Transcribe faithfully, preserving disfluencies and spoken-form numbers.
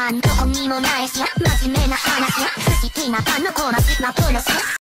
なんどこにもないし真面目な話好きなパンのコーナーなプロス